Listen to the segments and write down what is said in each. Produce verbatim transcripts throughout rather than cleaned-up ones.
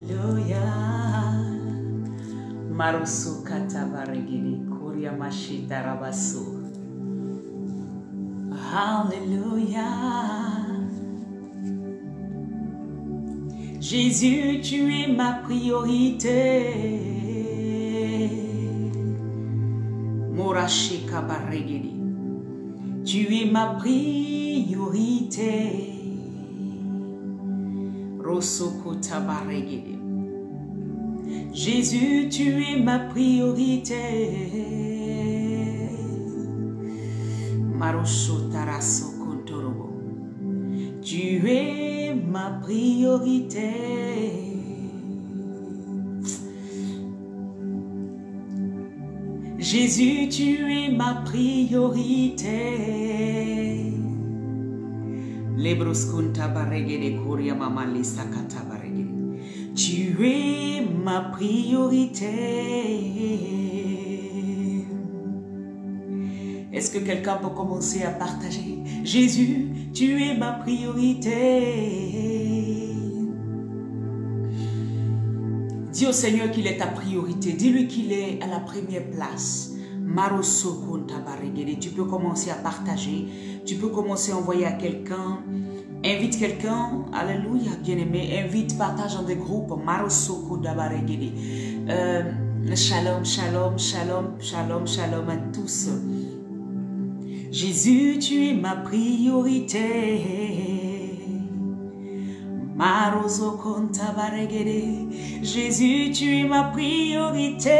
Hallelujah. Marusu katabaregede kuria mashita rabasu. Hallelujah. Jésus, tu es ma priorité. Morashika baregede. Tu es ma priorité. Rosoko tabaregede. Jésus, tu es ma priorité. Marosho taraso kontorobo. Tu es ma priorité. Jésus, tu es ma priorité. Lebroskunta baregede kuria mama lisakata baregede. Tu es ma priorité. Est-ce que quelqu'un peut commencer à partager? Jésus, tu es ma priorité. Dis au Seigneur qu'il est ta priorité. Dis-lui qu'il est à la première place. Tu peux commencer à partager. Tu peux commencer à envoyer à quelqu'un. Invite quelqu'un. Alléluia, bien-aimé. Invite, partage dans des groupes. Euh, shalom, shalom, shalom, shalom, shalom à tous. Jésus, tu es ma priorité. Jésus, tu es ma priorité.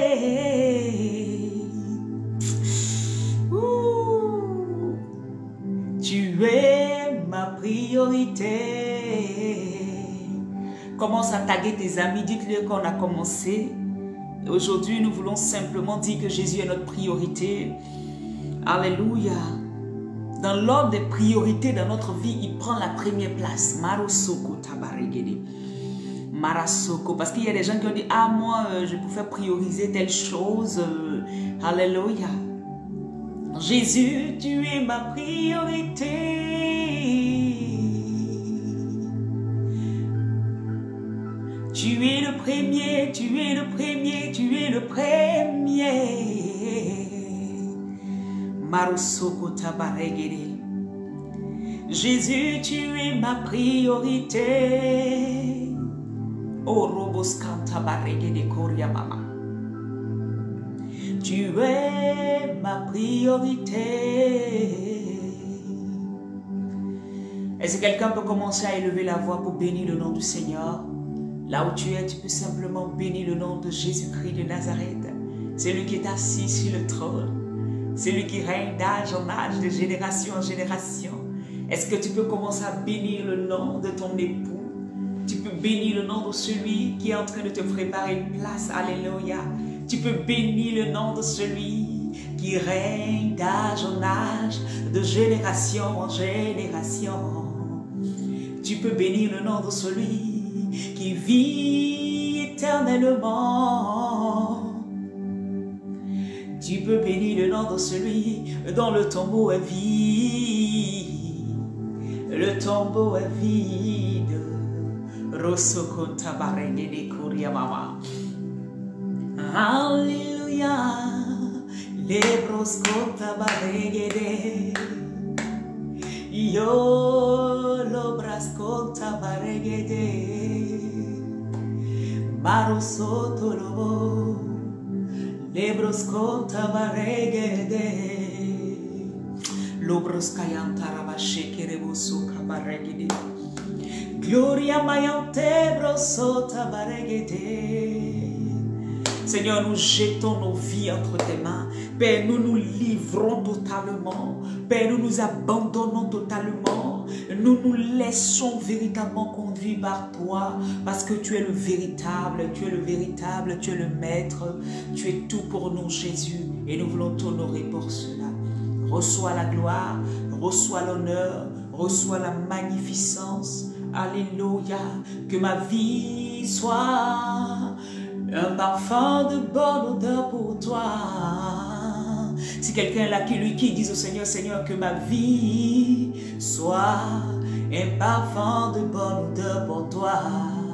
Ouh. Tu es ma priorité. Commence à taguer tes amis. Dites-leur qu'on a commencé. Aujourd'hui, nous voulons simplement dire que Jésus est notre priorité. Alléluia. Dans l'ordre des priorités dans notre vie, il prend la première place. Marosoko tabaregede. Marasoko. Parce qu'il y a des gens qui ont dit, ah moi, euh, je préfère prioriser telle chose. Euh, alléluia. Jésus, tu es ma priorité. Tu es le premier, tu es le premier, tu es le premier. Marosoko tabaregede. Jésus, tu es ma priorité. Oh, roboskan tabaregede koria mama. Tu es ma priorité. Est-ce que quelqu'un peut commencer à élever la voix pour bénir le nom du Seigneur? Là où tu es, tu peux simplement bénir le nom de Jésus-Christ de Nazareth. C'est lui qui est assis sur le trône. C'est lui qui règne d'âge en âge, de génération en génération. Est-ce que tu peux commencer à bénir le nom de ton époux? Tu peux bénir le nom de celui qui est en train de te préparer une place. Alléluia. Tu peux bénir le nom de celui qui règne d'âge en âge, de génération en génération. Tu peux bénir le nom de celui qui vit éternellement. Tu peux bénir le nom de celui dont le tombeau est vide. Le tombeau est vide. Rosoko tabarengede kuria mama. Alléluia. Lebrosko tabarengede. Yo lobrasko tabarengede. Marosoto lobo. Lebros kota baregede. Lobros kayantara shekerebosu kabaregede. Gloria mayante brosota baregede. Seigneur, nous jetons nos vies entre tes mains. Père, nous nous livrons totalement. Père, nous nous abandonnons totalement. Nous nous laissons véritablement conduire par toi. Parce que tu es le véritable, tu es le véritable, tu es le maître. Tu es tout pour nous, Jésus. Et nous voulons t'honorer pour cela. Reçois la gloire, reçois l'honneur, reçois la magnificence. Alléluia. Que ma vie soit un parfum de bonne odeur pour toi. Si quelqu'un est là qui lui qui dit au Seigneur, Seigneur, que ma vie soit un parfum de bonne odeur pour toi.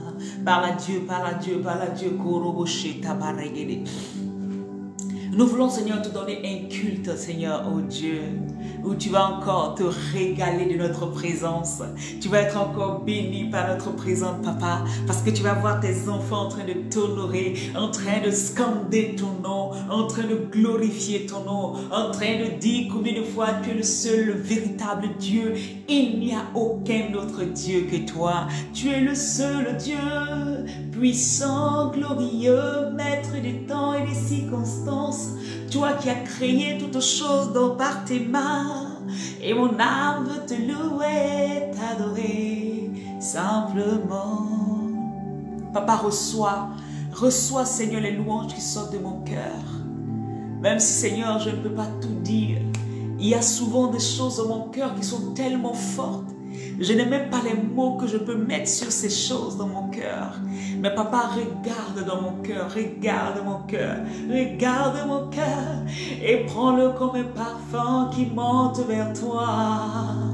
Parle à Dieu, parle à Dieu, parle à Dieu. Koroboshe tabaregede. Nous voulons, Seigneur, te donner un culte, Seigneur, oh Dieu, où tu vas encore te régaler de notre présence. Tu vas être encore béni par notre présence, Papa, parce que tu vas voir tes enfants en train de t'honorer, en train de scander ton nom, en train de glorifier ton nom, en train de dire combien de fois tu es le seul, le véritable Dieu. Il n'y a aucun autre Dieu que toi. Tu es le seul Dieu, puissant, glorieux, maître des temps et des circonstances. Toi qui as créé toutes choses dont par tes mains, et mon âme veut te louer, t'adorer simplement. Papa, reçois, reçois, Seigneur, les louanges qui sortent de mon cœur. Même si, Seigneur, je ne peux pas tout dire, il y a souvent des choses dans mon cœur qui sont tellement fortes. Je n'ai même pas les mots que je peux mettre sur ces choses dans mon cœur. Mais Papa, regarde dans mon cœur, regarde mon cœur, regarde mon cœur et prends-le comme un parfum qui monte vers toi,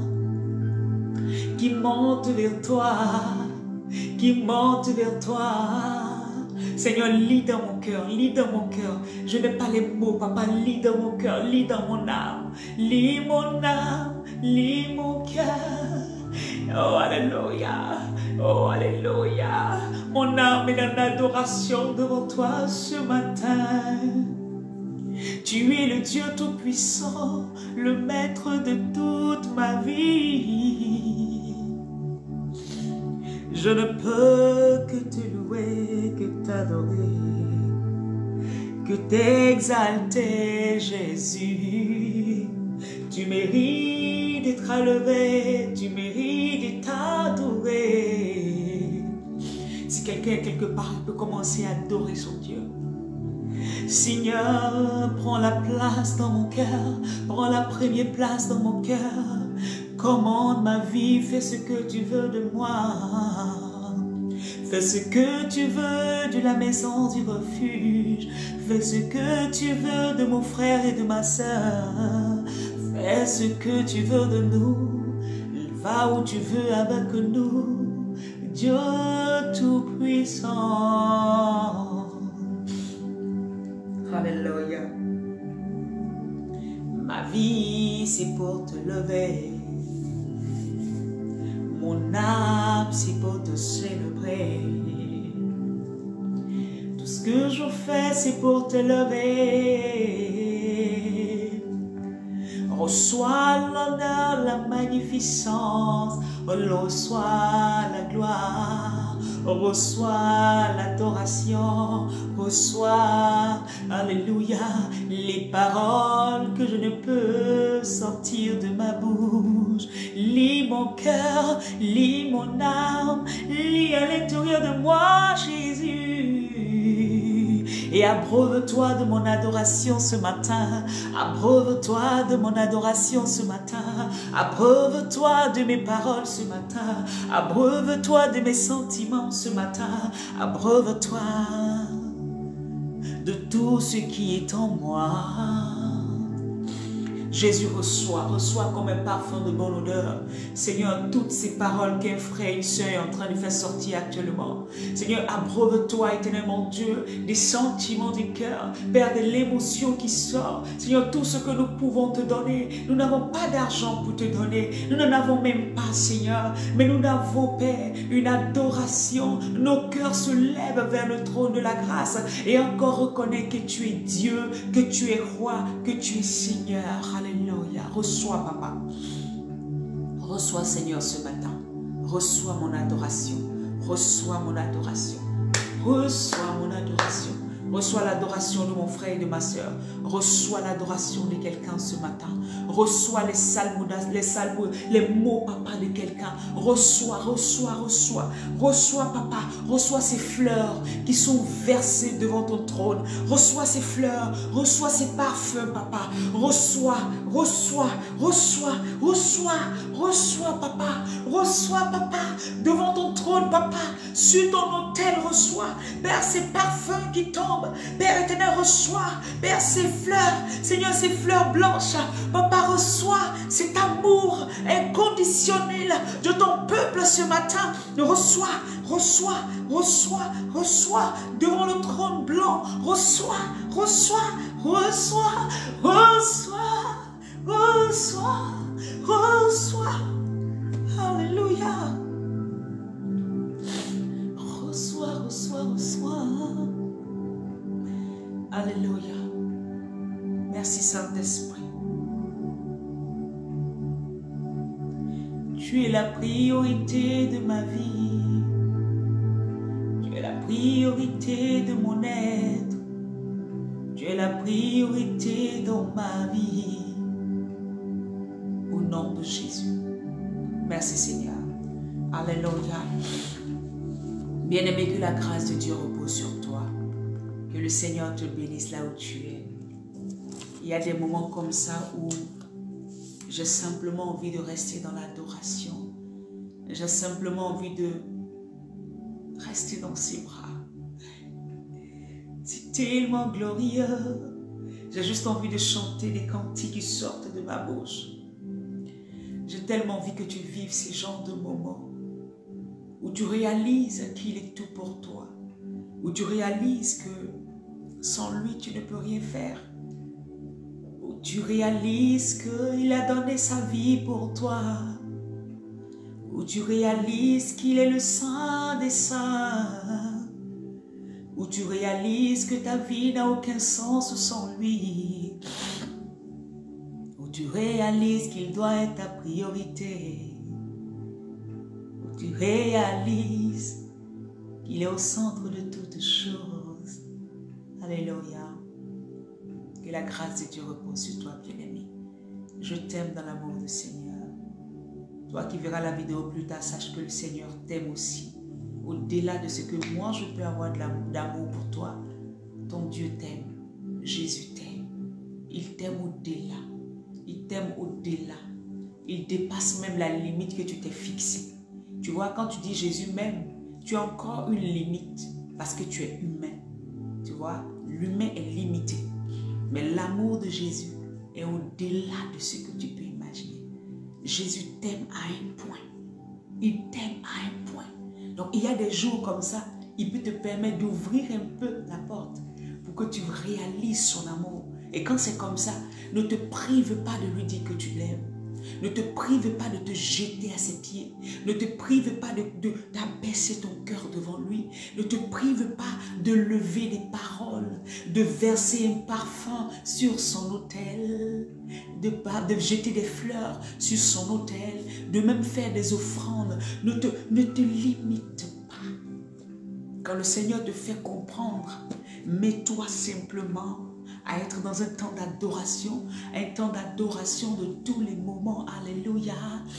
qui monte vers toi, qui monte vers toi. Seigneur, lis dans mon cœur, lis dans mon cœur. Je n'ai pas les mots, Papa, lis dans mon cœur, lis dans mon âme. Lis mon âme, lis mon cœur. Oh, alléluia, oh, alléluia. Mon âme est en adoration devant toi ce matin. Tu es le Dieu Tout-Puissant, le maître de toute ma vie. Je ne peux que te louer, que t'adorer, que t'exalter, Jésus. Tu mérites d'être élevé, tu mérites d'être adoré. Si quelqu'un quelque part peut commencer à adorer son Dieu. Seigneur, prends la place dans mon cœur, prends la première place dans mon cœur. Commande ma vie, fais ce que tu veux de moi. Fais ce que tu veux de la maison du refuge. Fais ce que tu veux de mon frère et de ma soeur. Fais ce que tu veux de nous. Va où tu veux avec nous. Dieu Tout-Puissant. Alléluia. Ma vie, c'est pour te lever. Mon âme, c'est pour te célébrer. Tout ce que je fais, c'est pour te lever. Reçois l'honneur, la magnificence. Reçois la gloire. Reçois l'adoration. Reçois, alléluia, les paroles que je ne peux sortir de ma bouche. Lis mon cœur, lis mon âme, lis à l'intérieur de moi, Jésus. Et abreuve-toi de mon adoration ce matin. Abreuve-toi de mon adoration ce matin. Abreuve-toi de mes paroles ce matin. Abreuve-toi de mes sentiments ce matin. Abreuve-toi de tout ce qui est en moi. Jésus, reçoit, reçoit comme un parfum de bonne odeur. Seigneur, toutes ces paroles qu'un frère et une soeur est en train de faire sortir actuellement. Seigneur, abreuve-toi, éternellement Dieu, des sentiments du cœur. Père, de l'émotion qui sort. Seigneur, tout ce que nous pouvons te donner, nous n'avons pas d'argent pour te donner. Nous n'en avons même pas, Seigneur. Mais nous avons, Père, une adoration. Nos cœurs se lèvent vers le trône de la grâce et encore reconnaît que tu es Dieu, que tu es roi, que tu es Seigneur. Alléluia. Reçois, Papa. Reçois, Seigneur, ce matin. Reçois mon adoration. Reçois mon adoration. Reçois mon adoration. Reçois l'adoration de mon frère et de ma soeur. Reçois l'adoration de quelqu'un ce matin. Reçois les salmos, les salmos, les mots, Papa, de quelqu'un. Reçois, reçois, reçois. Reçois, Papa. Reçois ces fleurs qui sont versées devant ton trône. Reçois ces fleurs. Reçois ces parfums, Papa. Reçois, reçois, reçois, reçois, reçois, Papa. Reçois, Papa, devant ton trône, Papa. Sur ton autel, reçois. Père, ces parfums qui tombent tombe. Père éternel, reçois, Père, ces fleurs, Seigneur, ces fleurs blanches. Papa, reçois cet amour inconditionnel de ton peuple ce matin. Reçois, reçois, reçois, reçois devant le trône blanc. Reçois, reçois, reçois, reçois, reçois, reçois. Alléluia. Reçois, reçois, reçois. Alléluia. Merci Saint-Esprit. Tu es la priorité de ma vie. Tu es la priorité de mon être. Tu es la priorité dans ma vie. Au nom de Jésus. Merci Seigneur. Alléluia. Bien-aimé, que la grâce de Dieu repose sur toi. Que le Seigneur te bénisse là où tu es. Il y a des moments comme ça où j'ai simplement envie de rester dans l'adoration. J'ai simplement envie de rester dans ses bras. C'est tellement glorieux. J'ai juste envie de chanter des cantiques qui sortent de ma bouche. J'ai tellement envie que tu vives ces genres de moments où tu réalises qu'il est tout pour toi, où tu réalises que sans lui tu ne peux rien faire, où tu réalises qu'il a donné sa vie pour toi, où tu réalises qu'il est le Saint des saints, où tu réalises que ta vie n'a aucun sens sans lui, où tu réalises qu'il doit être ta priorité, où tu réalises qu'il est au centre de toutes choses. Alléluia. Que la grâce de Dieu repose sur toi, bien-aimé. Je t'aime dans l'amour du Seigneur. Toi qui verras la vidéo plus tard, sache que le Seigneur t'aime aussi. Au-delà de ce que moi je peux avoir d'amour pour toi, ton Dieu t'aime. Jésus t'aime. Il t'aime au-delà. Il t'aime au-delà. Il dépasse même la limite que tu t'es fixée. Tu vois, quand tu dis Jésus m'aime, tu as encore une limite parce que tu es humain. Tu vois, l'humain est limité. Mais l'amour de Jésus est au-delà de ce que tu peux imaginer. Jésus t'aime à un point. Il t'aime à un point. Donc, il y a des jours comme ça, il peut te permettre d'ouvrir un peu la porte pour que tu réalises son amour. Et quand c'est comme ça, ne te prive pas de lui dire que tu l'aimes. Ne te prive pas de te jeter à ses pieds. Ne te prive pas de, de d'abaisser ton cœur devant lui. Ne te prive pas de lever des paroles, de verser un parfum sur son autel, de, de jeter des fleurs sur son autel, de même faire des offrandes. Ne te, ne te limite pas. Quand le Seigneur te fait comprendre, mets-toi simplement à être dans un temps d'adoration, un temps d'adoration de tous les moments. Alléluia.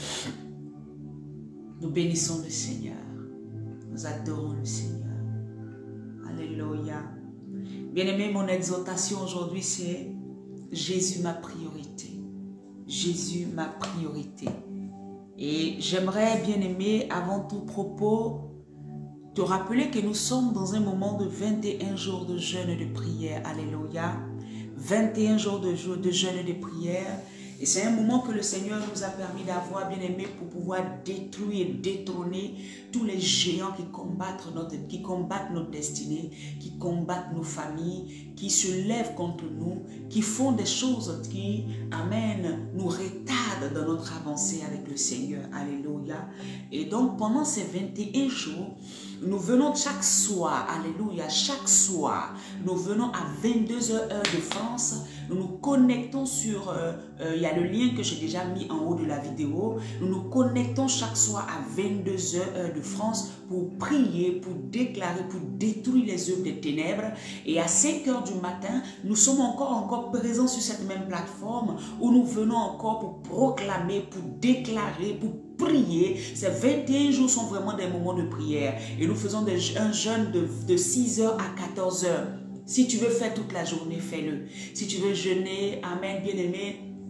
Nous bénissons le Seigneur. Nous adorons le Seigneur. Alléluia. Bien-aimé, mon exhortation aujourd'hui, c'est Jésus ma priorité. Jésus ma priorité. Et j'aimerais, bien-aimé, avant tout propos, te rappeler que nous sommes dans un moment de vingt et un jours de jeûne et de prière. Alléluia. vingt et un jours de, de jeûne et de prière. Et c'est un moment que le Seigneur nous a permis d'avoir, bien aimé, pour pouvoir détruire et détrôner tous les géants qui combattent notre, qui combattent notre destinée, qui combattent nos familles, qui se lèvent contre nous, qui font des choses qui, amen, nous retardent dans notre avancée avec le Seigneur. Alléluia. Et donc, pendant ces vingt et un jours, nous venons chaque soir, alléluia, chaque soir, nous venons à vingt-deux heures heure de France, nous nous connectons sur, euh, euh, il y a le lien que j'ai déjà mis en haut de la vidéo, nous nous connectons chaque soir à vingt-deux heures heure de France pour prier, pour déclarer, pour détruire les œuvres des ténèbres. Et à cinq heures du matin, nous sommes encore, encore présents sur cette même plateforme où nous venons encore pour proclamer, pour déclarer, pour prier. Ces vingt et un jours sont vraiment des moments de prière. Et nous faisons des, un jeûne de, de six heures à quatorze heures. Si tu veux faire toute la journée, fais-le. Si tu veux jeûner, amen, bien-aimé,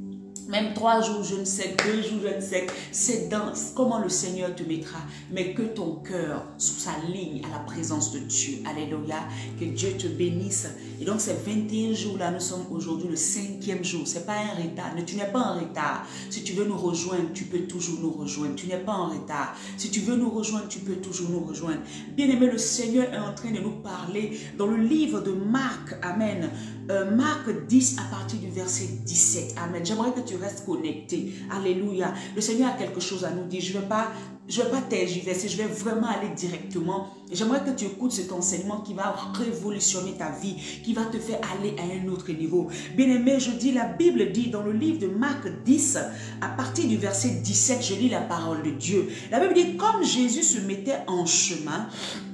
Même trois jours, je ne sais, deux jours, je ne sais. C'est dans comment le Seigneur te mettra. Mais que ton cœur s'aligne à la présence de Dieu. Alléluia. Que Dieu te bénisse. Et donc, ces vingt et un jours-là, nous sommes aujourd'hui le cinquième jour. Ce n'est pas un retard. Tu n'es pas en retard. Si tu veux nous rejoindre, tu peux toujours nous rejoindre. Tu n'es pas en retard. Si tu veux nous rejoindre, tu peux toujours nous rejoindre. Bien-aimé, le Seigneur est en train de nous parler dans le livre de Marc. Amen. Euh, Marc dix à partir du verset dix-sept. Amen. J'aimerais que tu restes connecté. Alléluia. Le Seigneur a quelque chose à nous dire. Je ne vais pas, je vais pas tergiverser. Je vais vraiment aller directement. J'aimerais que tu écoutes cet enseignement qui va révolutionner ta vie, qui va te faire aller à un autre niveau. Bien-aimé, je dis, la Bible dit dans le livre de Marc dix, à partir du verset dix-sept, je lis la parole de Dieu. La Bible dit, comme Jésus se mettait en chemin,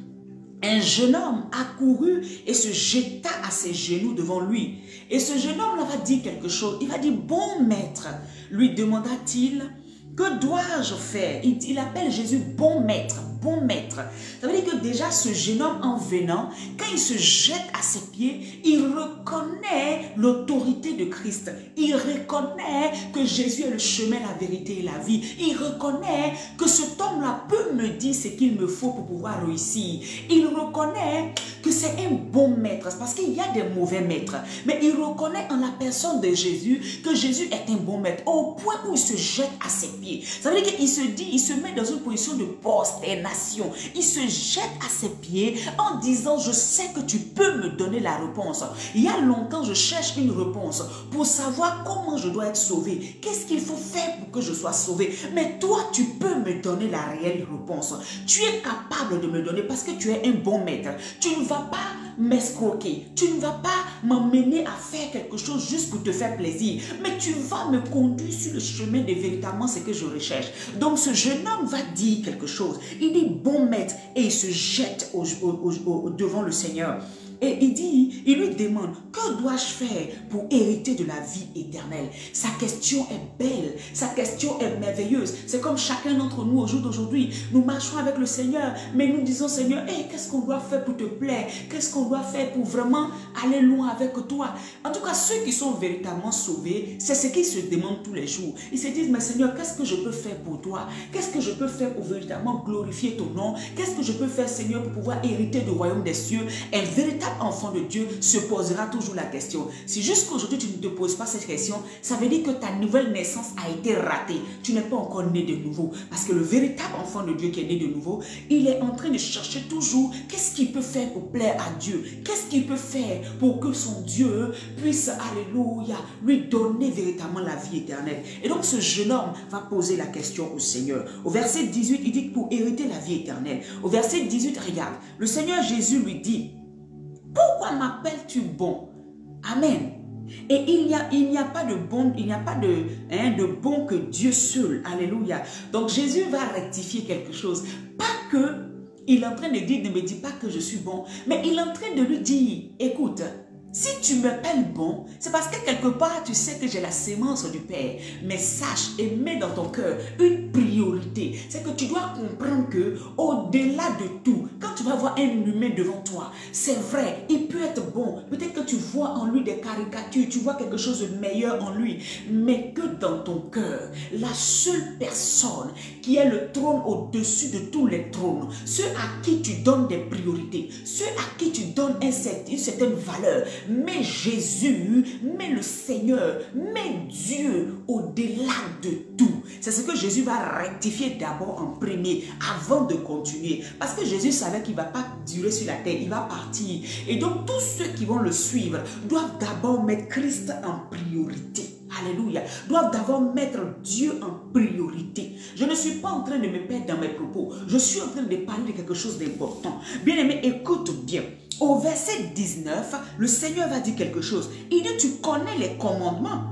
un jeune homme accourut et se jeta à ses genoux devant lui. Et ce jeune homme là va dire quelque chose. Il va dire, bon maître, lui demanda-t-il, que dois-je faire? Il, il appelle Jésus bon maître, bon maître. Ça veut dire que déjà ce jeune homme en venant, quand il se jette à ses pieds, il reconnaît l'autorité de Christ. Il reconnaît que Jésus est le chemin, la vérité et la vie. Il reconnaît que cet homme-là peut me dire ce qu'il me faut pour pouvoir réussir. Il reconnaît que c'est un bon maître, parce qu'il y a des mauvais maîtres. Mais il reconnaît en la personne de Jésus que Jésus est un bon maître, au point où il se jette à ses pieds. Ça veut dire qu'il se dit, il se met dans une position de prosternation. Il se jette à ses pieds en disant, je sais que tu peux me donner la réponse. Il y a longtemps, je cherche une réponse pour savoir comment je dois être sauvé. Qu'est-ce qu'il faut faire pour que je sois sauvé? Mais toi, tu peux me donner la réelle réponse. Tu es capable de me donner parce que tu es un bon maître. Tu ne vas pas m'escroquer. Tu ne vas pas m'emmener à faire quelque chose juste pour te faire plaisir. Mais tu vas me conduire sur le chemin de véritablement ce que je recherche. Donc ce jeune homme va dire quelque chose. Il dit bon maître et il se jette au, au, au, au, devant le Seigneur. Et il dit, il lui demande, que dois-je faire pour hériter de la vie éternelle? Sa question est belle, sa question est merveilleuse. C'est comme chacun d'entre nous au jour d'aujourd'hui. Nous marchons avec le Seigneur, mais nous disons, Seigneur, hey, qu'est-ce qu'on doit faire pour te plaire? Qu'est-ce qu'on doit faire pour vraiment aller loin avec toi? En tout cas, ceux qui sont véritablement sauvés, c'est ce qu'ils se demandent tous les jours. Ils se disent, mais Seigneur, qu'est-ce que je peux faire pour toi? Qu'est-ce que je peux faire pour véritablement glorifier ton nom? Qu'est-ce que je peux faire, Seigneur, pour pouvoir hériter du royaume des cieux? Un véritable enfant de Dieu se posera toujours la question. Si jusqu'aujourd'hui tu ne te poses pas cette question, ça veut dire que ta nouvelle naissance a été ratée. Tu n'es pas encore né de nouveau. Parce que le véritable enfant de Dieu qui est né de nouveau, il est en train de chercher toujours qu'est-ce qu'il peut faire pour plaire à Dieu. Qu'est-ce qu'il peut faire pour que son Dieu puisse, alléluia, lui donner véritablement la vie éternelle. Et donc ce jeune homme va poser la question au Seigneur. Au verset dix-huit, il dit que pour hériter la vie éternelle. Au verset dix-huit, regarde, le Seigneur Jésus lui dit, pourquoi m'appelles-tu bon? Amen. Et il n'y a, il n'y a pas de bon, il n'y a pas de, hein, de bon que Dieu seul. Alléluia. Donc Jésus va rectifier quelque chose. Pas que il est en train de dire, ne me dis pas que je suis bon, mais il est en train de lui dire, écoute, si tu m'appelles bon, c'est parce que quelque part tu sais que j'ai la sémence du Père. Mais sache et mets dans ton cœur une priorité. C'est que tu dois comprendre que au-delà de tout, quand tu vas voir un humain devant toi, c'est vrai, il peut être bon. Peut-être que tu vois en lui des caricatures, tu vois quelque chose de meilleur en lui. Mais que dans ton cœur, la seule personne qui est le trône au-dessus de tous les trônes, ceux à qui tu donnes des priorités, ceux à qui tu donnes une certaine valeur, mais Jésus, mais le Seigneur, mais Dieu au-delà de tout. C'est ce que Jésus va rectifier d'abord en premier avant de continuer. Parce que Jésus savait qu'il ne va pas durer sur la terre, il va partir. Et donc tous ceux qui vont le suivre doivent d'abord mettre Christ en priorité. Alléluia. Doivent d'abord mettre Dieu en priorité. Je ne suis pas en train de me perdre dans mes propos. Je suis en train de parler de quelque chose d'important. Bien aimé, écoute bien. Au verset dix-neuf, le Seigneur va dire quelque chose. Il dit, tu connais les commandements.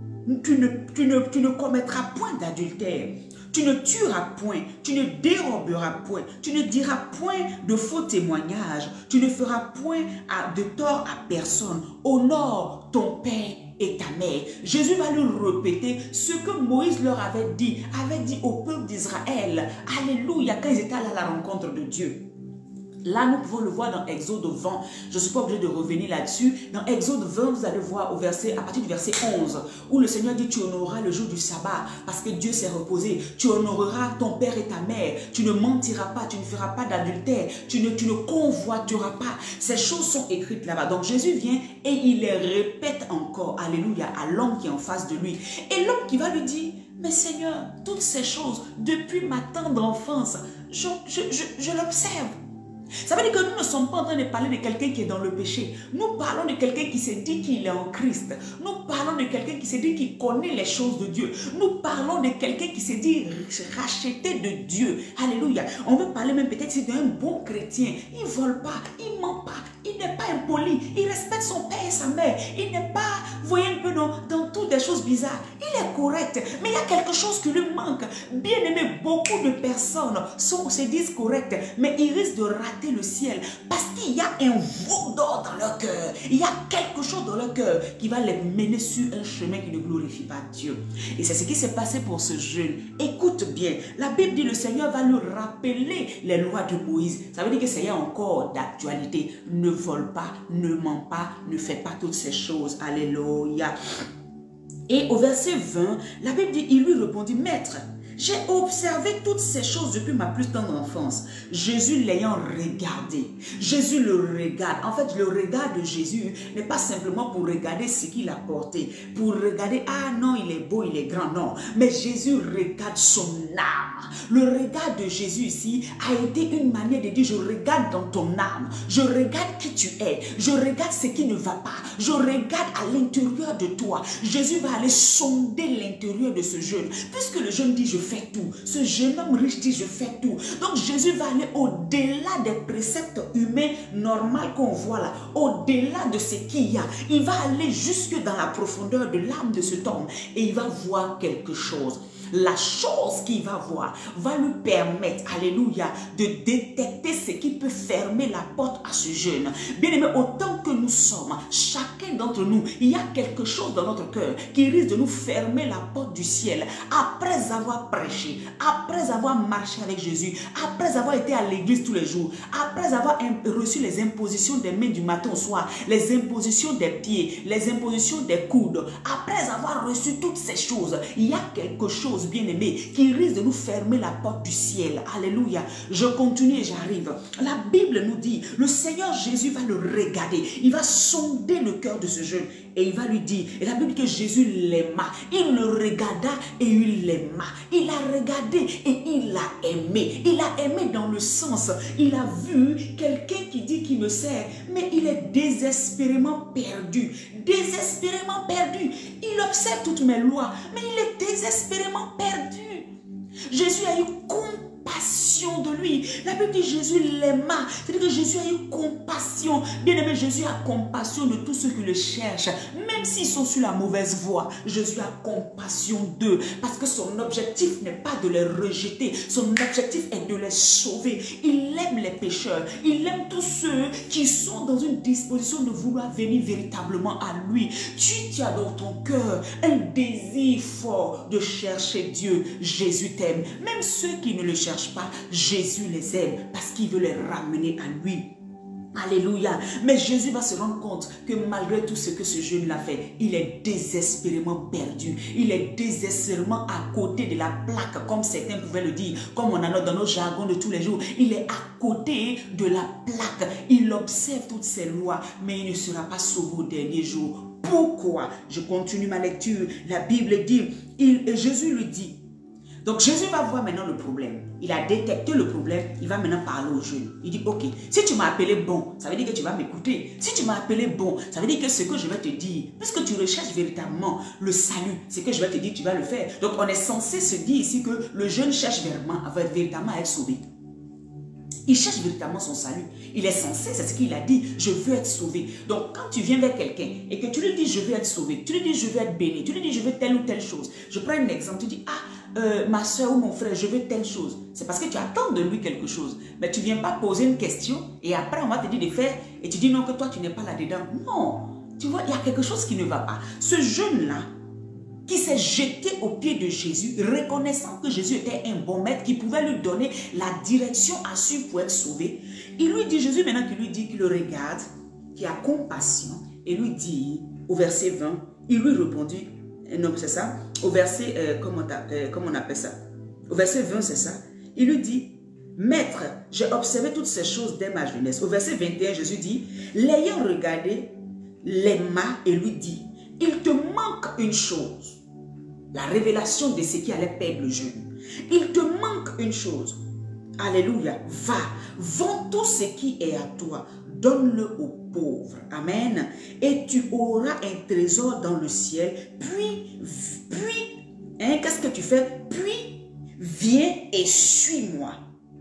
Tu ne, tu ne, tu ne commettras point d'adultère. Tu ne tueras point, tu ne déroberas point, tu ne diras point de faux témoignages, tu ne feras point de tort à personne. Honore ton père et ta mère. Jésus va lui répéter ce que Moïse leur avait dit, avait dit au peuple d'Israël. Alléluia, quand ils étaient allés à la rencontre de Dieu. Là, nous pouvons le voir dans Exode vingt. Je ne suis pas obligé de revenir là-dessus. Dans Exode vingt, vous allez voir au verset, à partir du verset onze, où le Seigneur dit, tu honoreras le jour du sabbat, parce que Dieu s'est reposé. Tu honoreras ton père et ta mère. Tu ne mentiras pas, tu ne feras pas d'adultère. Tu ne, tu ne convoiteras pas. Ces choses sont écrites là-bas. Donc Jésus vient et il les répète encore, alléluia, à l'homme qui est en face de lui. Et l'homme qui va lui dire, mais Seigneur, toutes ces choses, depuis ma tendre enfance, je, je, je, je l'observe. Ça veut dire que nous ne sommes pas en train de parler de quelqu'un qui est dans le péché. Nous parlons de quelqu'un qui s'est dit qu'il est en Christ. Nous parlons de quelqu'un qui s'est dit qu'il connaît les choses de Dieu. Nous parlons de quelqu'un qui s'est dit racheté de Dieu. Alléluia. On veut parler même peut-être c'est d'un bon chrétien. Il ne vole pas, il ne ment pas, il n'est pas impoli, il respecte son père et sa mère. Il n'est pas, vous voyez un peu dans, dans toutes des choses bizarres. Il est correct, mais il y a quelque chose qui lui manque. Bien aimé, beaucoup de personnes sont, se disent correctes, mais ils risquent de rater le ciel parce qu'il y a un veau d'or dans leur cœur. Il y a quelque chose dans leur cœur qui va les mener sur un chemin qui ne glorifie pas Dieu. Et c'est ce qui s'est passé pour ce jeune. Écoute bien, la Bible dit le Seigneur va lui rappeler les lois de Moïse. Ça veut dire que c'est encore d'actualité. Ne vole pas, ne ment pas, ne fais pas toutes ces choses. Alléluia. Et au verset vingt, la Bible dit, il lui répondit, maître, j'ai observé toutes ces choses depuis ma plus tendre enfance. Jésus l'ayant regardé. Jésus le regarde. En fait, le regard de Jésus n'est pas simplement pour regarder ce qu'il a porté. Pour regarder, ah non, il est beau, il est grand, non. Mais Jésus regarde son âme. Le regard de Jésus ici a été une manière de dire, je regarde dans ton âme. Je regarde qui tu es. Je regarde ce qui ne va pas. Je regarde à l'intérieur de toi. Jésus va aller sonder l'intérieur de ce jeune. Puisque le jeune dit, je fais tout. Ce jeune homme riche dit, je fais tout. Donc Jésus va aller au-delà des préceptes humains normaux qu'on voit là. Au-delà de ce qu'il y a. Il va aller jusque dans la profondeur de l'âme de cet homme. Et il va voir quelque chose. La chose qu'il va voir va lui permettre, alléluia, de détecter ce qui peut fermer la porte à ce jeune. Bien aimé, autant que nous sommes, chacun d'entre nous, il y a quelque chose dans notre cœur qui risque de nous fermer la porte du ciel. Après avoir prêché, après avoir marché avec Jésus, après avoir été à l'église tous les jours, après avoir reçu les impositions des mains du matin au soir, les impositions des pieds, les impositions des coudes, après avoir reçu toutes ces choses, il y a quelque chose, bien-aimé, qui risque de nous fermer la porte du ciel. Alléluia. Je continue et j'arrive. La Bible nous dit, le Seigneur Jésus va le regarder. Il va sonder le cœur de ce jeune et il va lui dire, et la Bible dit que Jésus l'aima. Il le regarda et il l'aima. Il a regardé et il l'a aimé. Il a aimé dans le sens, il a vu quelqu'un qui dit qu'il me sert, mais il est désespérément perdu. Désespérément perdu. Il observe toutes mes lois, mais il est désespérément perdu. Jésus a eu compassion de lui. La Bible dit Jésus l'aima. C'est-à-dire que Jésus a eu compassion. Bien aimé, Jésus a compassion de tous ceux qui le cherchent. Même s'ils sont sur la mauvaise voie, Jésus a compassion d'eux. Parce que son objectif n'est pas de les rejeter. Son objectif est de les sauver. Il aime les pécheurs. Il aime tous ceux qui sont dans une disposition de vouloir venir véritablement à lui. Tu, tu as dans ton cœur un désir fort de chercher Dieu. Jésus t'aime. Même ceux qui ne le cherchent pas, Jésus les aime parce qu'il veut les ramener à lui. Alléluia. Mais Jésus va se rendre compte que malgré tout ce que ce jeune l'a fait, il est désespérément perdu. Il est désespérément à côté de la plaque, comme certains pouvaient le dire, comme on a dans nos jargons de tous les jours. Il est à côté de la plaque. Il observe toutes ces lois, mais il ne sera pas sauvé au dernier jour. Pourquoi? Je continue ma lecture. La Bible dit, il, et Jésus lui dit, donc Jésus va voir maintenant le problème. Il a détecté le problème. Il va maintenant parler au jeune. Il dit, ok, si tu m'as appelé bon, ça veut dire que tu vas m'écouter. Si tu m'as appelé bon, ça veut dire que ce que je vais te dire, puisque tu recherches véritablement le salut, ce que je vais te dire, tu vas le faire. Donc on est censé se dire ici que le jeune cherche véritablement, véritablement à être sauvé. Il cherche véritablement son salut. Il est censé, c'est ce qu'il a dit, je veux être sauvé. Donc quand tu viens vers quelqu'un et que tu lui dis je veux être sauvé, tu lui dis je veux être béni, tu lui dis je veux telle ou telle chose. Je prends un exemple, tu dis ah, Euh, ma soeur ou mon frère, je veux telle chose. C'est parce que tu attends de lui quelque chose. Mais tu ne viens pas poser une question et après on va te dire de faire et tu dis non que toi tu n'es pas là-dedans. Non, tu vois, il y a quelque chose qui ne va pas. Ce jeune-là, qui s'est jeté aux pieds de Jésus, reconnaissant que Jésus était un bon maître, qui pouvait lui donner la direction à suivre pour être sauvé. Il lui dit, Jésus maintenant qui lui dit qu'il le regarde, qui a compassion, et lui dit, au verset vingt, il lui répondit, non c'est ça, au verset, euh, comment, euh, comment on appelle ça, au verset vingt c'est ça, il lui dit, Maître, j'ai observé toutes ces choses dès ma jeunesse. Au verset vingt et un, Jésus dit, l'ayant regardé, l'aima et lui dit, il te manque une chose. La révélation de ce qui allait perdre le jeune. Il te manque une chose. Alléluia. Va, vends tout ce qui est à toi. Donne-le aux pauvres. Amen. Et tu auras un trésor dans le ciel. Puis, puis, hein, qu'est-ce que tu fais? Puis, viens et suis-moi.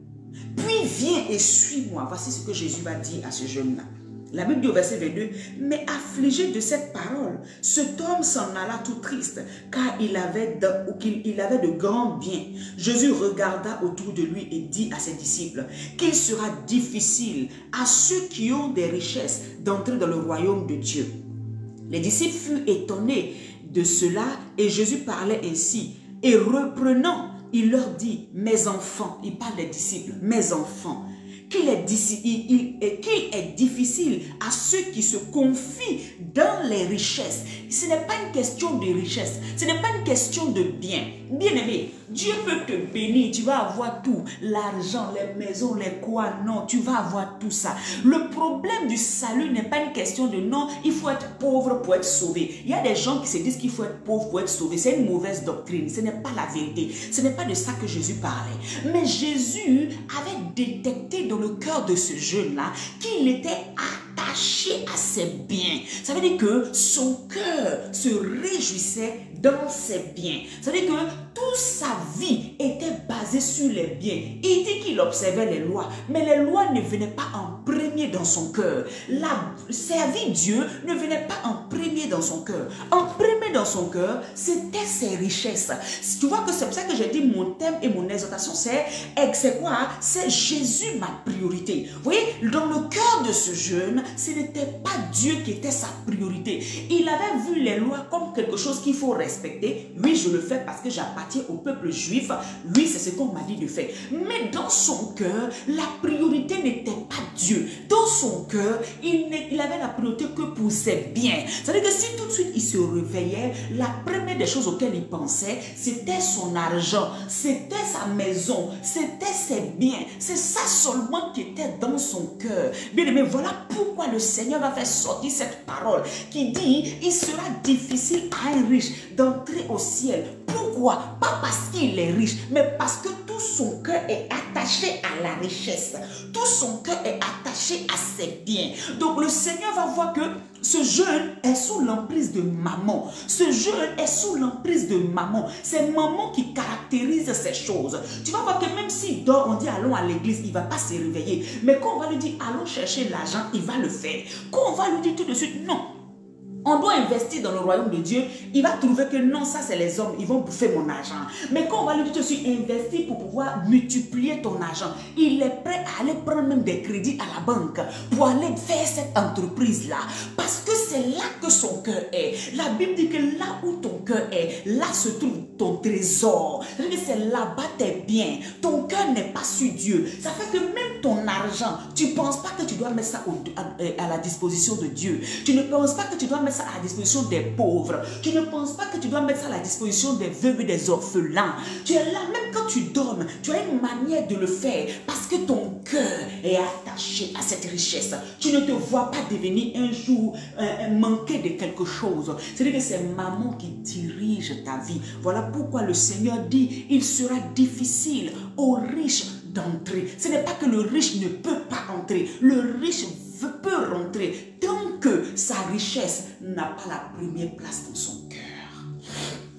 Puis, viens et suis-moi. Voici ce que Jésus va dire à ce jeune-là. La Bible dit au verset vingt-deux, mais affligé de cette parole, cet homme s'en alla tout triste, car il avait, de, qu'il, il avait de grands biens. Jésus regarda autour de lui et dit à ses disciples qu'il sera difficile à ceux qui ont des richesses d'entrer dans le royaume de Dieu. Les disciples furent étonnés de cela et Jésus parlait ainsi. Et reprenant, il leur dit, mes enfants, il parle des disciples, mes enfants, qu'il est, qu'il est difficile à ceux qui se confient dans les richesses. Ce n'est pas une question de richesse, ce n'est pas une question de bien. Bien aimé, Dieu peut te bénir, tu vas avoir tout, l'argent, les maisons, les quoi, non, tu vas avoir tout ça. Le problème du salut n'est pas une question de non, il faut être pauvre pour être sauvé. Il y a des gens qui se disent qu'il faut être pauvre pour être sauvé, c'est une mauvaise doctrine, ce n'est pas la vérité, ce n'est pas de ça que Jésus parlait. Mais Jésus avait détecté dans le cœur de ce jeune-là qu'il était attaché à ses biens. Ça veut dire que son cœur se réjouissait dans ses biens. Ça veut dire que toute sa vie était basée sur les biens. Il dit qu'il observait les lois, mais les lois ne venaient pas en premier dans son cœur. La servir Dieu ne venait pas en premier dans son cœur. En premier dans son cœur, c'était ses richesses. Tu vois que c'est pour ça que j'ai dit mon thème et mon exhortation, c'est c'est quoi? C'est Jésus ma priorité. Vous voyez, dans le cœur de ce jeune, ce n'était pas Dieu qui était sa priorité. Il avait vu les lois comme quelque chose qu'il faut respecter. Oui, je le fais parce que j'appartiens au peuple juif. Oui, c'est ce qu'on m'a dit de faire. Mais dans son cœur, la priorité n'était pas Dieu. Dans son cœur, il, il avait la priorité que pour ses biens. C'est-à-dire que si tout de suite il se réveillait, la première des choses auxquelles il pensait, c'était son argent, c'était sa maison, c'était ses biens. C'est ça seulement qui était dans son cœur. Bien aimé, voilà pourquoi le Seigneur va faire sortir cette parole qui dit, il sera difficile à un riche d'entrer au ciel. Pourquoi? Pas parce qu'il est riche, mais parce que tout son cœur est attaché à la richesse. Tout son cœur est attaché à ses biens. Donc le Seigneur va voir que ce jeune est sous l'emprise de maman. Ce jeune est sous l'emprise de maman. C'est maman qui caractérise ces choses. Tu vas voir que même s'il dort, on dit allons à l'église, il ne va pas se réveiller. Mais quand on va lui dire allons chercher l'argent, il va le faire. Quand on va lui dire tout de suite non, on doit investir dans le royaume de Dieu, il va trouver que non, ça c'est les hommes, ils vont bouffer mon argent. Mais quand on va lui dire aussi investir pour pouvoir multiplier ton argent, il est prêt à aller prendre même des crédits à la banque pour aller faire cette entreprise-là. Parce que c'est là que son cœur est. La Bible dit que là où ton cœur est, là se trouve ton trésor. C'est là-bas tes biens. Ton cœur n'est pas sur Dieu. Ça fait que même ton argent, tu ne penses pas que tu dois mettre ça au, à, à la disposition de Dieu. Tu ne penses pas que tu dois mettre ça à la disposition des pauvres. Tu ne penses pas que tu dois mettre ça à la disposition des veuves et des orphelins. Tu es là, même quand tu dormes, tu as une manière de le faire parce que ton cœur est attaché à cette richesse. Tu ne te vois pas devenir un jour euh, manquer de quelque chose. C'est-à-dire que c'est maman qui dirige ta vie. Voilà pourquoi le Seigneur dit, il sera difficile aux riches d'entrer. Ce n'est pas que le riche ne peut pas entrer. Le riche peut rentrer tant que sa richesse n'a pas la première place dans son cœur.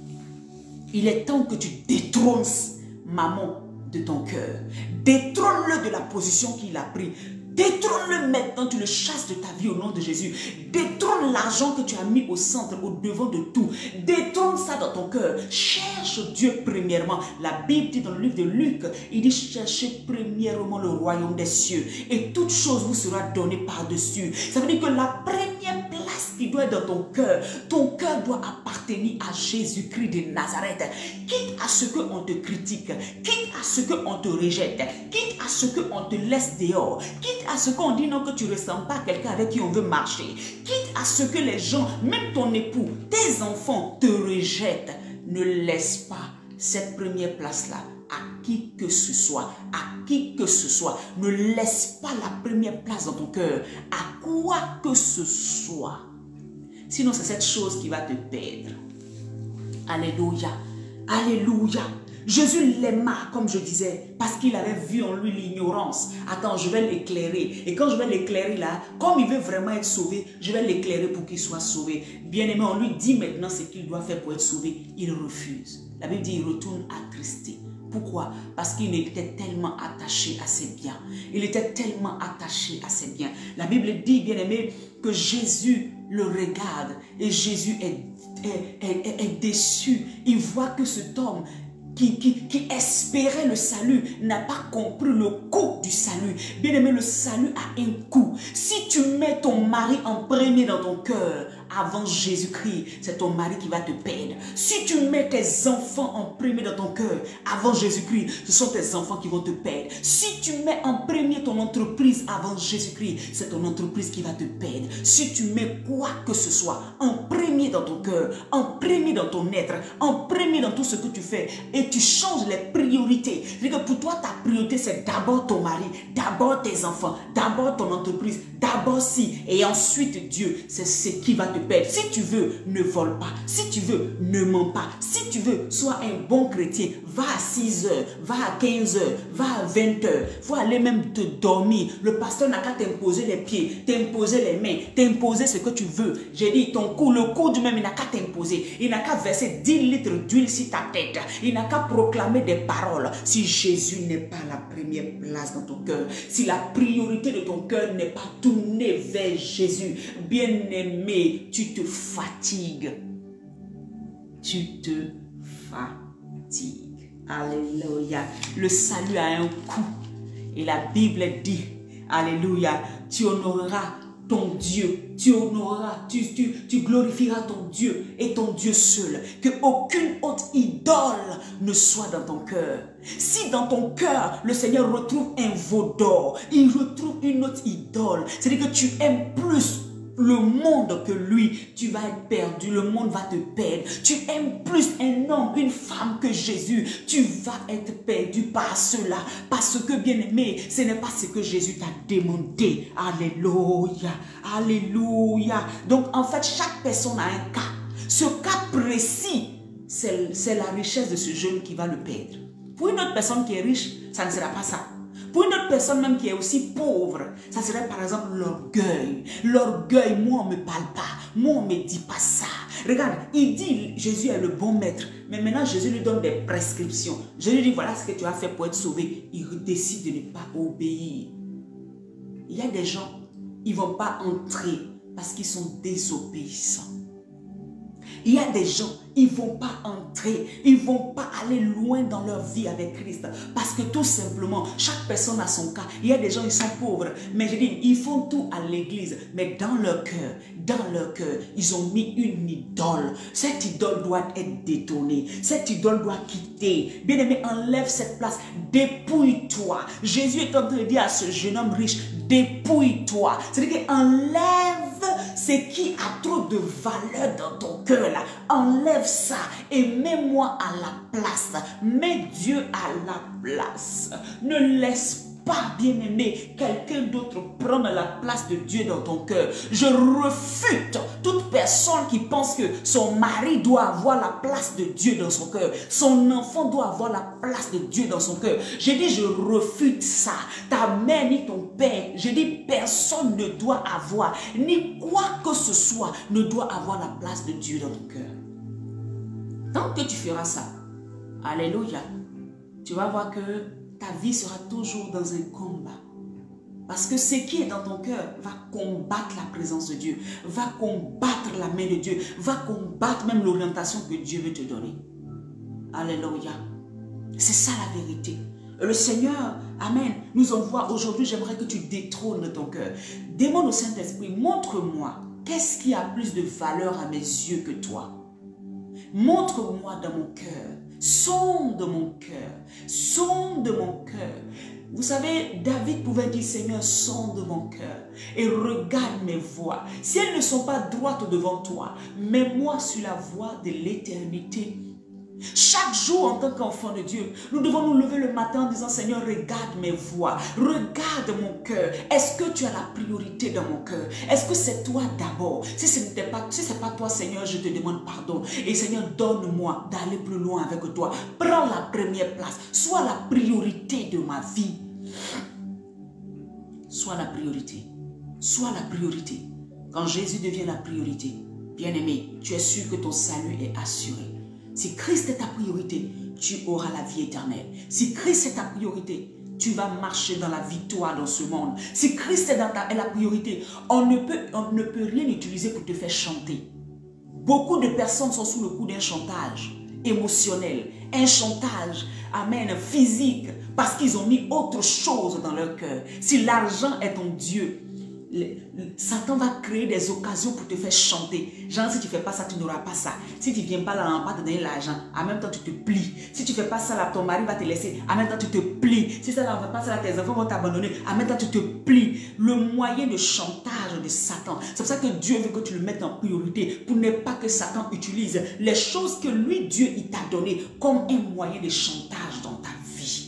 Il est temps que tu détrônes maman de ton cœur. Détrône-le de la position qu'il a pris. Détrône-le maintenant, tu le chasses de ta vie au nom de Jésus. Détrône l'argent que tu as mis au centre, au devant de tout. Détrône ça dans ton cœur. Cherche Dieu premièrement. La Bible dit dans le livre de Luc, il dit cherchez premièrement le royaume des cieux et toute chose vous sera donnée par-dessus. Ça veut dire que la première place Saint-Esprit doit être dans ton cœur. Ton cœur doit appartenir à Jésus-Christ de Nazareth. Quitte à ce qu'on te critique, quitte à ce qu'on te rejette, quitte à ce qu'on te laisse dehors, quitte à ce qu'on dit non que tu ne ressembles pas à quelqu'un avec qui on veut marcher, quitte à ce que les gens, même ton époux, tes enfants te rejettent, ne laisse pas cette première place-là à qui que ce soit, à qui que ce soit. Ne laisse pas la première place dans ton cœur à quoi que ce soit. Sinon, c'est cette chose qui va te perdre. Alléluia. Alléluia. Jésus l'aima, comme je disais, parce qu'il avait vu en lui l'ignorance. Attends, je vais l'éclairer. Et quand je vais l'éclairer là, comme il veut vraiment être sauvé, je vais l'éclairer pour qu'il soit sauvé. Bien-aimé, on lui dit maintenant ce qu'il doit faire pour être sauvé. Il refuse. La Bible dit, il retourne attristé. Pourquoi? Parce qu'il était tellement attaché à ses biens. Il était tellement attaché à ses biens. La Bible dit, bien-aimé, que Jésus le regarde et Jésus est, est, est, est, est déçu. Il voit que cet homme Qui, qui, qui espérait le salut n'a pas compris le coût du salut. Bien aimé, le salut a un coût. Si tu mets ton mari en premier dans ton cœur avant Jésus-Christ, c'est ton mari qui va te perdre. Si tu mets tes enfants en premier dans ton cœur avant Jésus-Christ, ce sont tes enfants qui vont te perdre. Si tu mets en premier ton entreprise avant Jésus-Christ, c'est ton entreprise qui va te perdre. Si tu mets quoi que ce soit en premier dans ton cœur, en premier dans ton être, en premier dans tout ce que tu fais, et tu changes les priorités. C'est-à-dire que pour toi, ta priorité, c'est d'abord ton mari, d'abord tes enfants, d'abord ton entreprise, d'abord si, et ensuite Dieu, c'est ce qui va te perdre. Si tu veux, ne vole pas. Si tu veux, ne mens pas. Si tu veux, sois un bon chrétien. Va à six heures, va à quinze heures, va à vingt heures. Il faut aller même te dormir. Le pasteur n'a qu'à t'imposer les pieds, t'imposer les mains, t'imposer ce que tu veux. J'ai dit, ton cou, le cou du même, il n'a qu'à t'imposer. Il n'a qu'à verser dix litres d'huile sur ta tête. Il n'a qu'à proclamer des paroles. Si Jésus n'est pas la première place dans ton cœur, si la priorité de ton cœur n'est pas tournée vers Jésus, bien-aimé, tu te fatigues. Tu te fatigues. Alléluia. Le salut a un coût. Et la Bible dit, alléluia, tu honoreras ton Dieu, tu honoreras, tu, tu, tu glorifieras ton Dieu et ton Dieu seul. Que aucune autre idole ne soit dans ton cœur. Si dans ton cœur, le Seigneur retrouve un veau d'or, il retrouve une autre idole, c'est-à-dire que tu aimes plus le monde que lui, tu vas être perdu, le monde va te perdre. Tu aimes plus un homme, une femme que Jésus, tu vas être perdu par cela. Parce que, bien-aimé, ce n'est pas ce que Jésus t'a demandé. Alléluia, alléluia. Donc, en fait, chaque personne a un cas. Ce cas précis, c'est la richesse de ce jeune qui va le perdre. Pour une autre personne qui est riche, ça ne sera pas ça. Pour une autre personne même qui est aussi pauvre, ça serait par exemple l'orgueil. L'orgueil, moi on ne me parle pas, moi on ne me dit pas ça. Regarde, il dit Jésus est le bon maître, mais maintenant Jésus lui donne des prescriptions. Jésus lui dit voilà ce que tu as fait pour être sauvé. Il décide de ne pas obéir. Il y a des gens, ils ne vont pas entrer parce qu'ils sont désobéissants. Il y a des gens, ils ne vont pas entrer, ils ne vont pas aller loin dans leur vie avec Christ. Parce que tout simplement, chaque personne a son cas. Il y a des gens, ils sont pauvres. Mais je dis, ils font tout à l'église. Mais dans leur cœur, dans leur cœur, ils ont mis une idole. Cette idole doit être détournée. Cette idole doit quitter. Bien-aimé, enlève cette place. Dépouille-toi. Jésus est en train de dire à ce jeune homme riche, dépouille-toi. C'est-à-dire qu'enlève ce qui a trop de valeur dans ton cœur là. Enlève ça et mets-moi à la place. Mets Dieu à la place. Ne laisse pas, bien-aimé, quelqu'un d'autre prendre la place de Dieu dans ton cœur. Je refute toute personne qui pense que son mari doit avoir la place de Dieu dans son cœur. Son enfant doit avoir la place de Dieu dans son cœur. Je dis, je refute ça. Ta mère ni ton père, je dis, personne ne doit avoir, ni quoi que ce soit, ne doit avoir la place de Dieu dans ton cœur. Tant que tu feras ça, alléluia, tu vas voir que ta vie sera toujours dans un combat. Parce que ce qui est dans ton cœur va combattre la présence de Dieu, va combattre la main de Dieu, va combattre même l'orientation que Dieu veut te donner. Alléluia. C'est ça la vérité. Le Seigneur, amen, nous envoie aujourd'hui, j'aimerais que tu détrônes ton cœur. Demande au Saint-Esprit, montre-moi qu'est-ce qui a plus de valeur à mes yeux que toi? Montre-moi dans mon cœur, sonde mon cœur, sonde mon cœur. Vous savez, David pouvait dire, Seigneur, sonde mon cœur et regarde mes voies. Si elles ne sont pas droites devant toi, mets-moi sur la voie de l'éternité. Chaque jour, en tant qu'enfant de Dieu, nous devons nous lever le matin en disant, Seigneur, regarde mes voies, regarde mon cœur. Est-ce que tu as la priorité dans mon cœur? Est-ce que c'est toi d'abord? Si ce n'était pas, si c'est pas toi, Seigneur, je te demande pardon. Et Seigneur, donne-moi d'aller plus loin avec toi. Prends la première place. Sois la priorité de ma vie. Sois la priorité. Sois la priorité. Quand Jésus devient la priorité, bien-aimé, tu es sûr que ton salut est assuré. Si Christ est ta priorité, tu auras la vie éternelle. Si Christ est ta priorité, tu vas marcher dans la victoire dans ce monde. Si Christ est, dans ta, est la priorité, on ne, peut, on ne peut rien utiliser pour te faire chanter. Beaucoup de personnes sont sous le coup d'un chantage émotionnel, un chantage, amen, physique, parce qu'ils ont mis autre chose dans leur cœur. Si l'argent est ton Dieu, Le, le, Satan va créer des occasions pour te faire chanter. Genre, si tu ne fais pas ça, tu n'auras pas ça. Si tu ne viens pas là, on va pas te donner l'argent. En même temps, tu te plies. Si tu ne fais pas ça, là, ton mari va te laisser. En même temps, tu te plies. Si ça, là, on ne fait pas ça, là, tes enfants vont t'abandonner. En même temps, tu te plies. Le moyen de chantage de Satan. C'est pour ça que Dieu veut que tu le mettes en priorité. Pour ne pas que Satan utilise les choses que lui, Dieu, il t'a donné comme un moyen de chantage dans ta vie.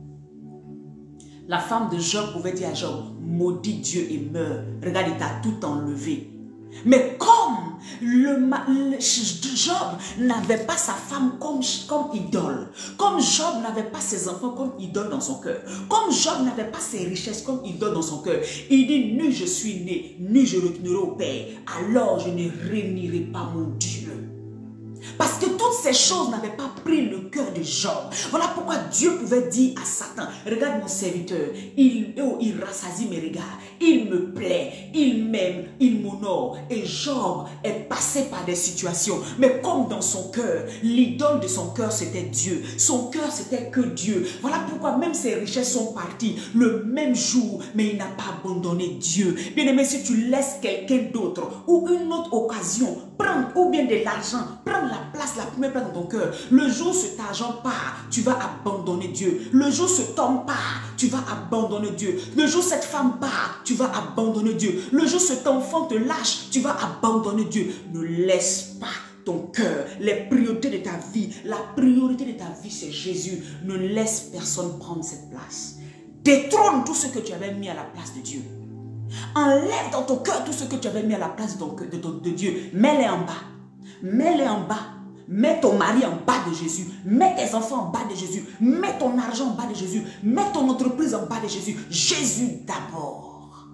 La femme de Job pouvait dire à Job, maudit Dieu et meurt. Regarde, il t'a tout enlevé. Mais comme le, le, Job n'avait pas sa femme comme, comme idole, comme Job n'avait pas ses enfants comme idole dans son cœur, comme Job n'avait pas ses richesses comme idole dans son cœur, il dit, ni je suis né, ni je retournerai au Père, alors je ne réunirai pas mon Dieu. Parce que toutes ces choses n'avaient pas pris le cœur de Job. Voilà pourquoi Dieu pouvait dire à Satan, regarde mon serviteur, il, oh, il rassasie mes regards, il me plaît, il m'aime, il m'honore. Et Job est passé par des situations. Mais comme dans son cœur, l'idole de son cœur c'était Dieu. Son cœur c'était que Dieu. Voilà pourquoi même ses richesses sont parties le même jour, mais il n'a pas abandonné Dieu. Bien aimé, si tu laisses quelqu'un d'autre ou une autre occasion prendre ou bien de l'argent, prendre la place, la première place dans ton cœur. Le jour où cet argent part, tu vas abandonner Dieu. Le jour où cet homme part, tu vas abandonner Dieu. Le jour où cette femme part, tu vas abandonner Dieu. Le jour où cet enfant te lâche, tu vas abandonner Dieu. Ne laisse pas ton cœur, les priorités de ta vie. La priorité de ta vie, c'est Jésus. Ne laisse personne prendre cette place. Détrône tout ce que tu avais mis à la place de Dieu. Enlève dans ton cœur tout ce que tu avais mis à la place de, ton, de, ton, de Dieu. Mets-les en bas. Mets-les en bas. Mets ton mari en bas de Jésus. Mets tes enfants en bas de Jésus. Mets ton argent en bas de Jésus. Mets ton entreprise en bas de Jésus. Jésus d'abord.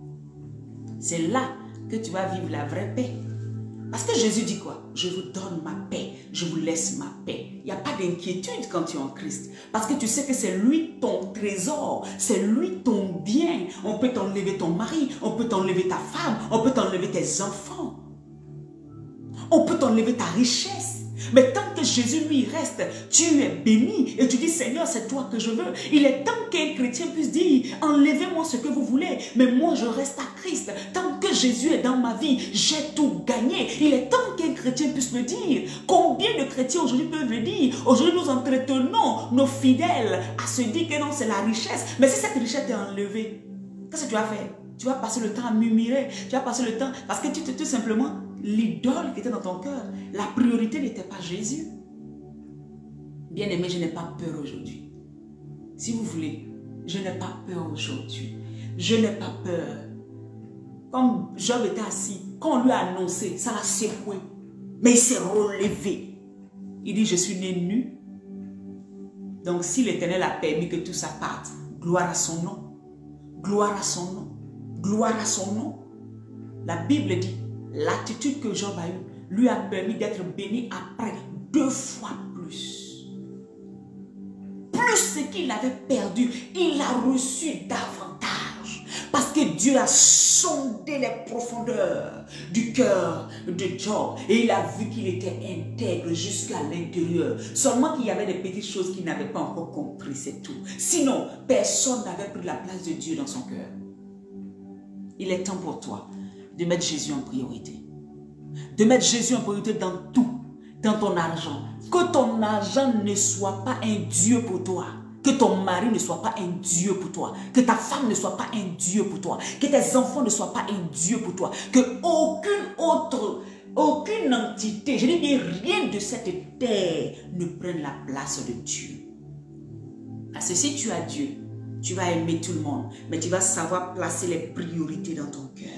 C'est là que tu vas vivre la vraie paix. Parce que Jésus dit quoi? Je vous donne ma paix, je vous laisse ma paix. Il n'y a pas d'inquiétude quand tu es en Christ. Parce que tu sais que c'est lui ton trésor, c'est lui ton bien. On peut t'enlever ton mari, on peut t'enlever ta femme, on peut t'enlever tes enfants. On peut t'enlever ta richesse. Mais tant que Jésus lui reste, tu es béni et tu dis Seigneur, c'est toi que je veux. Il est temps qu'un chrétien puisse dire enlevez-moi ce que vous voulez, mais moi je reste à Christ. Tant que Jésus est dans ma vie, j'ai tout gagné. Il est temps qu'un chrétien puisse le dire. Combien de chrétiens aujourd'hui peuvent le dire? Aujourd'hui nous entretenons nos fidèles à se dire que non, c'est la richesse. Mais si cette richesse est enlevée, qu'est-ce que tu vas faire? Tu vas passer le temps à murmurer, tu vas passer le temps parce que tu te tout simplement l'idole qui était dans ton cœur, la priorité n'était pas Jésus. Bien aimé, je n'ai pas peur aujourd'hui. Si vous voulez, je n'ai pas peur aujourd'hui. Je n'ai pas peur. Comme Job était assis, quand on lui a annoncé, ça l'a secoué. Mais il s'est relevé. Il dit, je suis né nu. Donc si l'Éternel a permis que tout ça parte, gloire à son nom. Gloire à son nom. Gloire à son nom. La Bible dit, l'attitude que Job a eue lui a permis d'être béni après deux fois plus. Plus ce qu'il avait perdu, il a reçu davantage. Parce que Dieu a sondé les profondeurs du cœur de Job. Et il a vu qu'il était intègre jusqu'à l'intérieur. Seulement qu'il y avait des petites choses qu'il n'avait pas encore compris, c'est tout. Sinon, personne n'avait pris la place de Dieu dans son cœur. Il est temps pour toi de mettre Jésus en priorité. De mettre Jésus en priorité dans tout, dans ton argent. Que ton argent ne soit pas un Dieu pour toi. Que ton mari ne soit pas un Dieu pour toi. Que ta femme ne soit pas un Dieu pour toi. Que tes enfants ne soient pas un Dieu pour toi. Que aucune autre, aucune entité, je dis bien rien de cette terre ne prenne la place de Dieu. Parce que si tu as Dieu, tu vas aimer tout le monde, mais tu vas savoir placer les priorités dans ton cœur.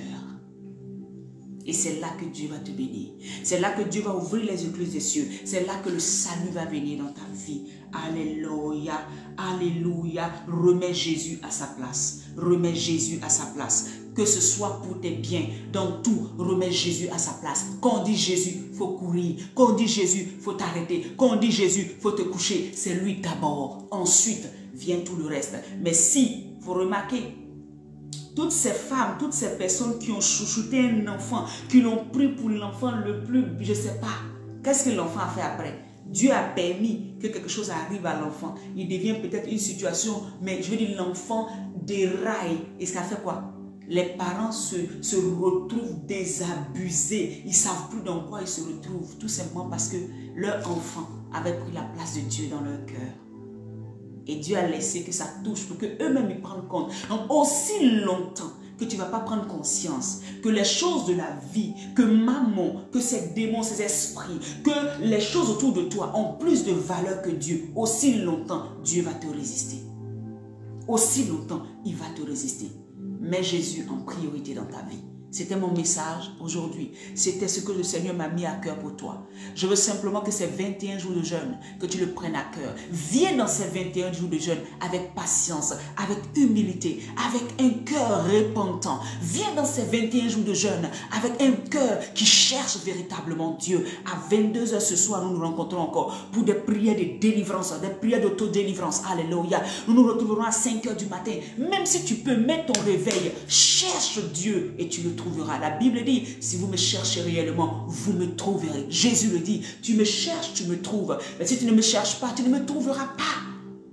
Et c'est là que Dieu va te bénir. C'est là que Dieu va ouvrir les écluses des cieux. C'est là que le salut va venir dans ta vie. Alléluia, alléluia. Remets Jésus à sa place. Remets Jésus à sa place. Que ce soit pour tes biens, dans tout, remets Jésus à sa place. Quand on dit Jésus, il faut courir. Quand on dit Jésus, il faut t'arrêter. Quand on dit Jésus, il faut te coucher. C'est lui d'abord. Ensuite, vient tout le reste. Mais si, il faut remarquer, toutes ces femmes, toutes ces personnes qui ont chouchouté un enfant, qui l'ont pris pour l'enfant le plus, je ne sais pas, qu'est-ce que l'enfant a fait après? Dieu a permis que quelque chose arrive à l'enfant. Il devient peut-être une situation, mais je veux dire, l'enfant déraille. Et ça fait quoi? Les parents se, se retrouvent désabusés. Ils ne savent plus dans quoi ils se retrouvent. Tout simplement parce que leur enfant avait pris la place de Dieu dans leur cœur. Et Dieu a laissé que ça touche pour qu'eux-mêmes ils prennent compte. Donc aussi longtemps que tu ne vas pas prendre conscience que les choses de la vie, que maman, que ces démons, ces esprits, que les choses autour de toi ont plus de valeur que Dieu, aussi longtemps Dieu va te résister. Aussi longtemps il va te résister. Mets Jésus en priorité dans ta vie. C'était mon message aujourd'hui. C'était ce que le Seigneur m'a mis à cœur pour toi. Je veux simplement que ces vingt et un jours de jeûne, que tu le prennes à cœur. Viens dans ces vingt et un jours de jeûne avec patience, avec humilité, avec un cœur repentant. Viens dans ces vingt et un jours de jeûne avec un cœur qui cherche véritablement Dieu. À vingt-deux heures ce soir, nous nous rencontrons encore pour des prières de délivrance, des prières d'autodélivrance. Alléluia. Nous nous retrouverons à cinq heures du matin. Même si tu peux mettre ton réveil, cherche Dieu et tu le trouveras. La Bible dit, si vous me cherchez réellement, vous me trouverez. Jésus le dit, tu me cherches, tu me trouves. Mais si tu ne me cherches pas, tu ne me trouveras pas.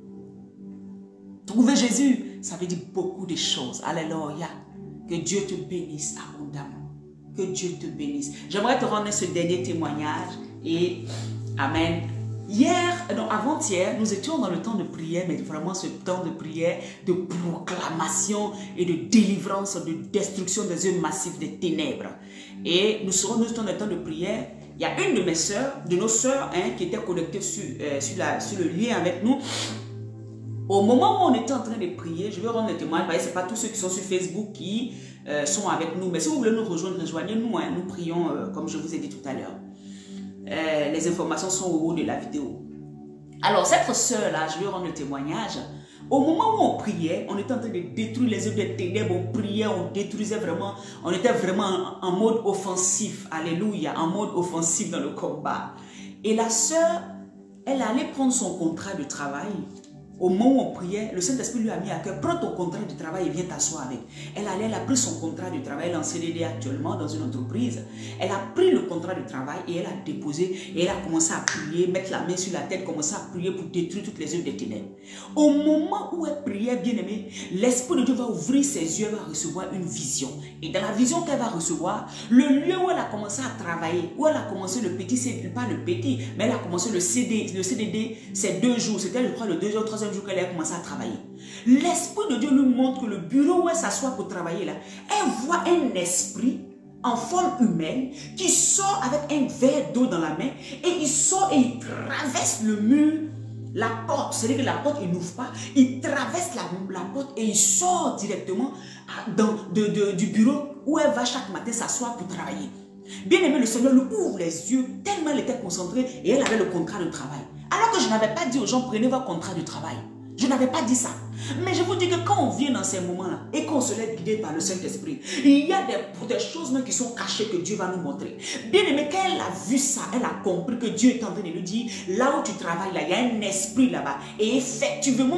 Trouver Jésus, ça veut dire beaucoup de choses. Alléluia. Que Dieu te bénisse abondamment. Que Dieu te bénisse. J'aimerais te rendre ce dernier témoignage et Amen. Hier, non, avant-hier, nous étions dans le temps de prière, mais vraiment ce temps de prière, de proclamation et de délivrance, de destruction des œuvres massives des ténèbres. Et nous serons dans le temps de prière. Il y a une de mes sœurs, de nos sœurs, hein, qui était connectée sur, euh, sur, la, sur le lien avec nous. Au moment où on était en train de prier, je vais rendre le témoignage, ce n'est pas tous ceux qui sont sur Facebook qui euh, sont avec nous, mais si vous voulez nous rejoindre, rejoignez-nous, hein, nous prions euh, comme je vous ai dit tout à l'heure. Euh, les informations sont au haut de la vidéo. Alors cette sœur-là, je vais rendre le témoignage. Au moment où on priait, on était en train de détruire les œuvres des ténèbres, on priait, on détruisait vraiment, on était vraiment en, en mode offensif, alléluia, en mode offensif dans le combat. Et la sœur, elle allait prendre son contrat de travail. Au moment où on priait, le Saint-Esprit lui a mis à cœur, prends ton contrat de travail et viens t'asseoir avec. Elle allait, elle a pris son contrat de travail, elle est en C D D actuellement dans une entreprise. Elle a pris le contrat de travail et elle a déposé et elle a commencé à prier, mettre la main sur la tête, commencer à prier pour détruire toutes les œuvres des ténèbres. Au moment où elle priait, bien aimé, l'Esprit de Dieu va ouvrir ses yeux, elle va recevoir une vision. Et dans la vision qu'elle va recevoir, le lieu où elle a commencé à travailler, où elle a commencé le petit, c'est pas le petit, mais elle a commencé le C D D, le C D D, c'est deux jours, c'était je crois le deux jours, troisième jour qu'elle a commencé à travailler. L'Esprit de Dieu nous montre que le bureau où elle s'assoit pour travailler là, elle voit un esprit en forme humaine qui sort avec un verre d'eau dans la main et il sort et il traverse le mur, la porte, c'est-à-dire que la porte il n'ouvre pas, il traverse la, la porte et il sort directement dans, de, de, du bureau où elle va chaque matin s'asseoir pour travailler. Bien aimé, le Seigneur lui ouvre les yeux tellement elle était concentrée et elle avait le contrat de travail. Alors que je n'avais pas dit aux gens, prenez votre contrat de travail. Je n'avais pas dit ça. Mais je vous dis que quand on vient dans ces moments-là et qu'on se laisse guider par le Saint-Esprit, il y a des, des choses même qui sont cachées que Dieu va nous montrer. Bien aimé, quand elle a vu ça, elle a compris que Dieu est en train de lui dire, là où tu travailles, là, il y a un esprit là-bas. Et effectivement,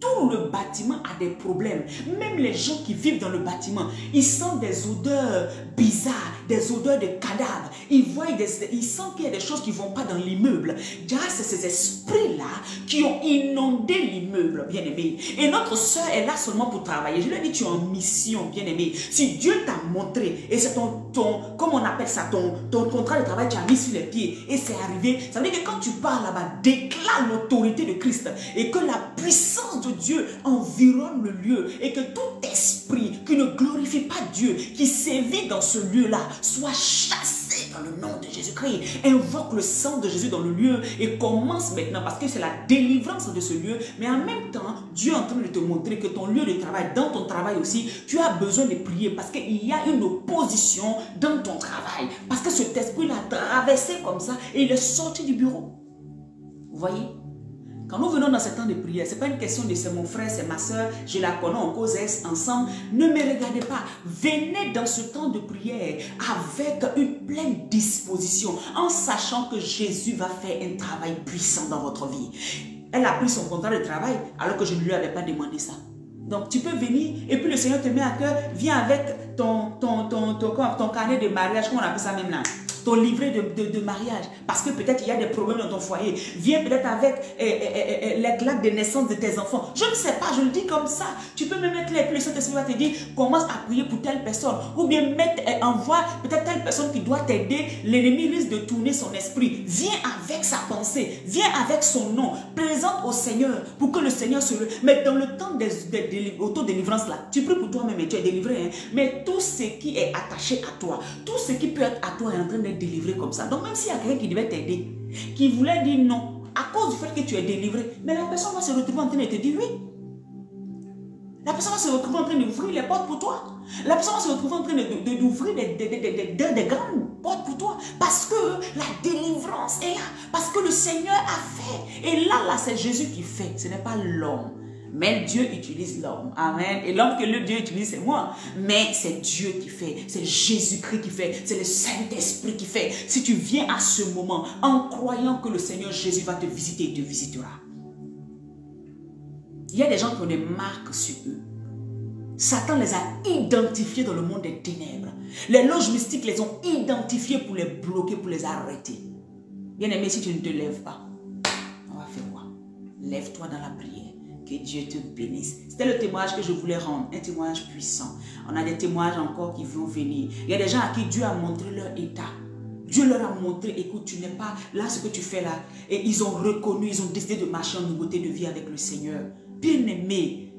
tout le bâtiment a des problèmes. Même les gens qui vivent dans le bâtiment, ils sentent des odeurs bizarres, des odeurs de cadavres. Ils voient des, ils sentent qu'il y a des choses qui ne vont pas dans l'immeuble. C'est ces esprits-là qui ont inondé l'immeuble, bien-aimé. Et notre soeur est là seulement pour travailler. Je lui ai dit, tu es en mission, bien-aimé. Si Dieu t'a montré, et c'est ton, ton, comment on appelle ça, ton, ton contrat de travail, tu as mis sur les pieds, et c'est arrivé. Ça veut dire que quand tu pars là-bas, déclare l'autorité de Christ, et que la puissance de Dieu environne le lieu, et que tout esprit qui ne glorifie pas Dieu, qui sévit dans ce lieu-là, soit chassé dans le nom de Jésus-Christ. Invoque le sang de Jésus dans le lieu et commence maintenant, parce que c'est la délivrance de ce lieu. Mais en même temps, Dieu est en train de te montrer que ton lieu de travail, dans ton travail aussi, tu as besoin de prier, parce qu'il y a une opposition dans ton travail, parce que cet esprit l'a traversé comme ça et il est sorti du bureau. Vous voyez? Quand nous venons dans ce temps de prière, ce n'est pas une question de c'est mon frère, c'est ma soeur, je la connais, on cause ensemble. Ne me regardez pas. Venez dans ce temps de prière avec une pleine disposition, en sachant que Jésus va faire un travail puissant dans votre vie. Elle a pris son contrat de travail alors que je ne lui avais pas demandé ça. Donc tu peux venir et puis le Seigneur te met à cœur, viens avec ton, ton, ton, ton, ton, ton carnet de mariage, comment on appelle ça même là, ton livret de, de, de mariage, parce que peut-être il y a des problèmes dans ton foyer. Viens peut-être avec eh, eh, eh, les claques de naissance de tes enfants. Je ne sais pas, je le dis comme ça. Tu peux me mettre les plus, le Saint-Esprit va te dire, commence à prier pour telle personne. Ou bien mettre, eh, envoie peut-être telle personne qui doit t'aider. L'ennemi risque de tourner son esprit. Viens avec sa pensée, viens avec son nom. Présente au Seigneur pour que le Seigneur se... Mais dans le temps des, des, des autodélivrances là, tu pries pour toi-même et tu es délivré. Hein? Mais tout ce qui est attaché à toi, tout ce qui peut être à toi est en train de délivré comme ça. Donc même s'il y a quelqu'un qui devait t'aider, qui voulait dire non, à cause du fait que tu es délivré, mais la personne va se retrouver en train de te dire oui. La personne va se retrouver en train d'ouvrir les portes pour toi. La personne va se retrouver en train d'ouvrir de, de, de, de, de, de, de grandes portes pour toi. Parce que la délivrance est là. Parce que le Seigneur a fait. Et là, là, c'est Jésus qui fait. Ce n'est pas l'homme. Mais Dieu utilise l'homme. Amen. Et l'homme que le Dieu utilise, c'est moi. Mais c'est Dieu qui fait. C'est Jésus-Christ qui fait. C'est le Saint-Esprit qui fait. Si tu viens à ce moment en croyant que le Seigneur Jésus va te visiter, il te visitera. Il y a des gens qui ont des marques sur eux. Satan les a identifiés dans le monde des ténèbres. Les loges mystiques les ont identifiés pour les bloquer, pour les arrêter. Bien aimé, si tu ne te lèves pas, on va faire quoi? Lève-toi dans la prière. Que Dieu te bénisse. C'était le témoignage que je voulais rendre, un témoignage puissant. On a des témoignages encore qui vont venir. Il y a des gens à qui Dieu a montré leur état. Dieu leur a montré, écoute, tu n'es pas là, ce que tu fais là. Et ils ont reconnu, ils ont décidé de marcher en nouveauté de vie avec le Seigneur. Bien-aimé,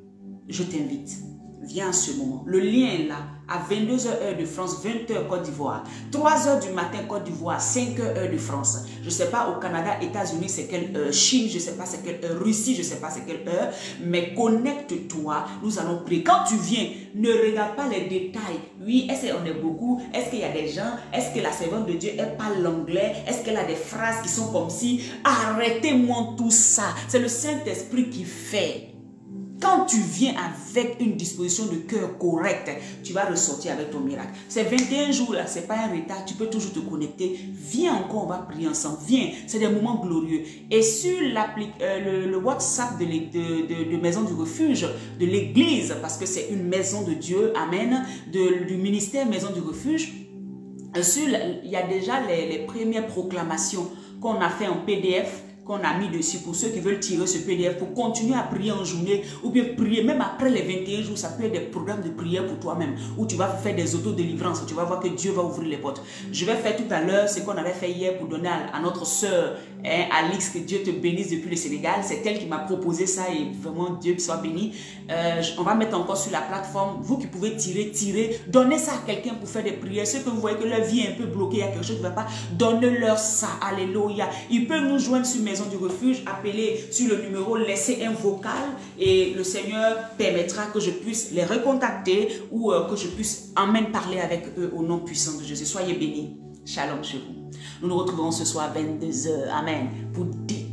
je t'invite. Viens à ce moment. Le lien est là. À vingt-deux heures heure de France, vingt heures Côte d'Ivoire, trois heures du matin Côte d'Ivoire, cinq heures heure de France. Je ne sais pas au Canada, États-Unis, c'est quelle heure, Chine, je ne sais pas c'est quelle heure, Russie, je ne sais pas c'est quelle heure, mais connecte-toi, nous allons prier. Quand tu viens, ne regarde pas les détails. Oui, est-ce qu'on est beaucoup? Est-ce qu'il y a des gens? Est-ce que la servante de Dieu, elle parle l'anglais? Est-ce qu'elle a des phrases qui sont comme si? Arrêtez-moi tout ça. C'est le Saint-Esprit qui fait. Quand tu viens avec une disposition de cœur correcte, tu vas ressortir avec ton miracle. Ces vingt et un jours là, ce n'est pas un retard, tu peux toujours te connecter. Viens encore, on va prier ensemble. Viens, c'est des moments glorieux. Et sur euh, le, le WhatsApp de, de, de, de Maison du Refuge, de l'église, parce que c'est une maison de Dieu, amen, de, du ministère Maison du Refuge, sur, il y a déjà les, les premières proclamations qu'on a fait en P D F, qu'on a mis dessus pour ceux qui veulent tirer ce P D F pour continuer à prier en journée ou bien prier même après les vingt et un jours. Ça peut être des programmes de prière pour toi-même où tu vas faire des autodélivrances. Tu vas voir que Dieu va ouvrir les portes. Je vais faire tout à l'heure ce qu'on avait fait hier pour donner à, à notre soeur hein, Alix, que Dieu te bénisse depuis le Sénégal. C'est elle qui m'a proposé ça et vraiment Dieu soit béni. Euh, on va mettre encore sur la plateforme. Vous qui pouvez tirer, tirer, donnez ça à quelqu'un pour faire des prières. Ceux que vous voyez que leur vie est un peu bloquée, il y a quelque chose qui ne va pas, donnez-leur ça. Alléluia. Ils peuvent nous joindre sur Maison du Refuge, appelez sur le numéro, laissez un vocal et le Seigneur permettra que je puisse les recontacter ou euh, que je puisse en même parler avec eux au nom puissant de Jésus. Soyez bénis. Shalom chez vous. Nous nous retrouverons ce soir à vingt-deux heures. Amen. Pour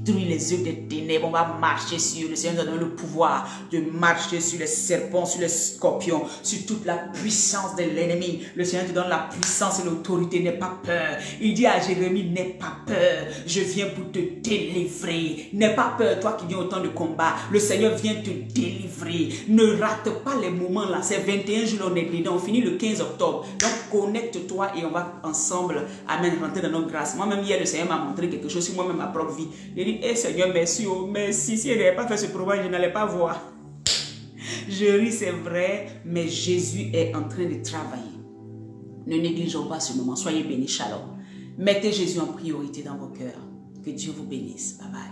détruire les œuvres des ténèbres. On va marcher sur, le Seigneur nous donne le pouvoir de marcher sur les serpents, sur les scorpions, sur toute la puissance de l'ennemi. Le Seigneur te donne la puissance et l'autorité. N'aie pas peur. Il dit à Jérémie, n'aie pas peur. Je viens pour te délivrer. N'aie pas peur, toi qui viens au temps de combat. Le Seigneur vient te délivrer. Ne rate pas les moments là. C'est vingt et un jours, on est dedans. On finit le quinze octobre. Donc connecte-toi et on va ensemble, amen, rentrer dans notre grâce. Moi-même hier, le Seigneur m'a montré quelque chose sur moi-même, ma propre vie. J'ai dit, hey, Seigneur, merci, oh, merci. Si elle n'avait pas fait ce programme, je n'allais pas voir. Je ris, c'est vrai, mais Jésus est en train de travailler. Ne négligeons pas ce moment. Soyez bénis. Shalom. Mettez Jésus en priorité dans vos cœurs. Que Dieu vous bénisse. Bye bye.